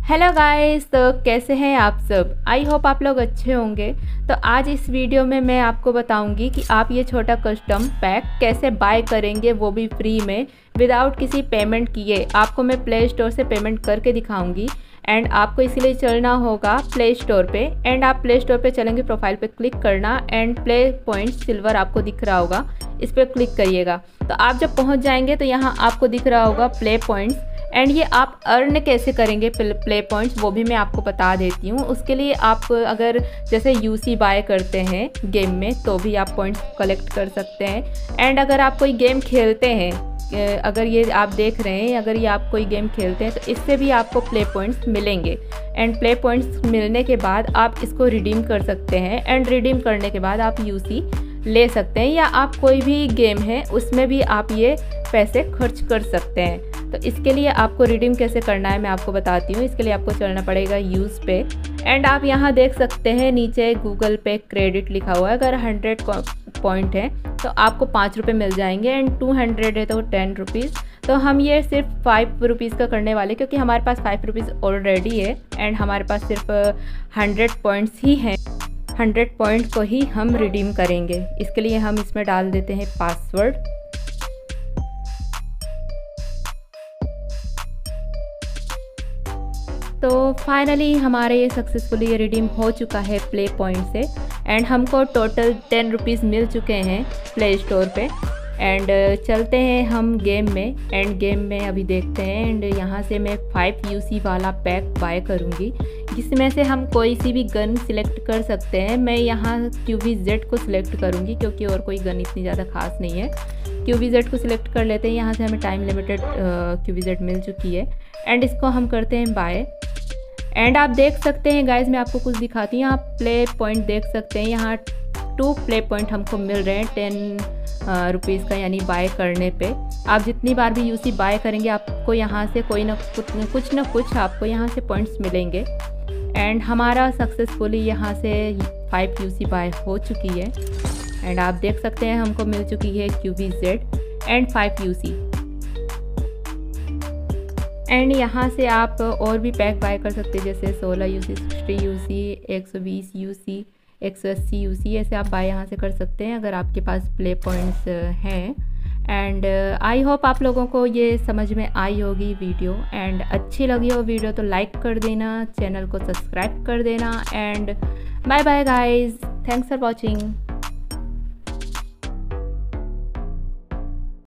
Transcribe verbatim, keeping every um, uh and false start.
Hello guys, तो कैसे हैं आप सब। आई होप आप लोग अच्छे होंगे। तो आज इस वीडियो में मैं आपको बताऊंगी कि आप ये छोटा कस्टम पैक कैसे बाय करेंगे, वो भी फ्री में विदाउट किसी पेमेंट किए। आपको मैं प्ले स्टोर से पेमेंट करके दिखाऊंगी एंड आपको इसीलिए चलना होगा प्ले स्टोर पे। एंड आप प्ले स्टोर पे चलेंगे, प्रोफाइल पे क्लिक करना एंड प्ले पॉइंट सिल्वर आपको दिख रहा होगा, इस पर क्लिक करिएगा। तो आप जब पहुंच जाएंगे तो यहाँ आपको दिख रहा होगा प्ले पॉइंट्स एंड ये आप अर्न कैसे करेंगे प्ले पॉइंट्स वो भी मैं आपको बता देती हूँ। उसके लिए आप अगर जैसे यूसी बाय करते हैं गेम में तो भी आप पॉइंट्स कलेक्ट कर सकते हैं। एंड अगर आप कोई गेम खेलते हैं, अगर ये आप देख रहे हैं, अगर ये आप कोई गेम खेलते हैं तो इससे भी आपको प्ले पॉइंट्स मिलेंगे। एंड प्ले पॉइंट्स मिलने के बाद आप इसको रिडीम कर सकते हैं एंड रिडीम करने के बाद आप यूसी ले सकते हैं, या आप कोई भी गेम है उसमें भी आप ये पैसे खर्च कर सकते हैं। तो इसके लिए आपको रिडीम कैसे करना है मैं आपको बताती हूँ। इसके लिए आपको चलना पड़ेगा यूज़ पे एंड आप यहाँ देख सकते हैं नीचे गूगल पे क्रेडिट लिखा हुआ है। अगर हंड्रेड पॉइंट है तो आपको पाँच रुपये मिल जाएंगे एंड टू हंड्रेड है तो टेन रुपीज़। तो हम ये सिर्फ फाइव रुपीज़ का करने वाले क्योंकि हमारे पास फाइव रुपीज़ ऑलरेडी है एंड हमारे पास सिर्फ हंड्रेड पॉइंट्स ही हैं। हंड्रेड पॉइंट को ही हम रिडीम करेंगे। इसके लिए हम इसमें डाल देते हैं पासवर्ड। तो फाइनली हमारे ये सक्सेसफुली ये रिडीम हो चुका है प्ले पॉइंट से एंड हमको टोटल टेन रुपीज़ मिल चुके हैं प्ले स्टोर पे। एंड चलते हैं हम गेम में एंड गेम में अभी देखते हैं। एंड यहाँ से मैं फाइव यूसी वाला पैक बाय करूँगी, जिसमें से हम कोई सी भी गन सिलेक्ट कर सकते हैं। मैं यहाँ क्यूवी जेड को सिलेक्ट करूँगी क्योंकि और कोई गन इतनी ज़्यादा खास नहीं है। क्यूवी जेड को सिलेक्ट कर लेते हैं। यहाँ से हमें टाइम लिमिटेड क्यूवी जेड मिल चुकी है एंड इसको हम करते हैं बाय। एंड आप देख सकते हैं गाइज, मैं आपको कुछ दिखाती हूँ। यहाँ प्ले पॉइंट देख सकते हैं, यहाँ टू प्ले पॉइंट हमको मिल रहे हैं टेन रुपीज़ का, यानी बाय करने पे। आप जितनी बार भी यूसी बाय करेंगे आपको यहाँ से कोई ना कुछ कुछ ना कुछ आपको यहाँ से पॉइंट्स मिलेंगे। एंड हमारा सक्सेसफुली यहाँ से फाइव यूसी बाय हो चुकी है एंड आप देख सकते हैं हमको मिल चुकी है Q V Z and five UC. And यहाँ से आप और भी पैक बाय कर सकते हैं, जैसे सोलह यूसी, सिक्सटी यूसी, एक सौ बीस यूसी, एक सौ अस्सी यूसी, ऐसे आप बाय यहाँ से कर सकते हैं अगर आपके पास प्ले पॉइंट्स हैं। एंड आई होप आप लोगों को ये समझ में आई होगी वीडियो। एंड अच्छी लगी हो वीडियो तो लाइक कर देना, चैनल को सब्सक्राइब कर देना and bye bye guys, thanks for watching.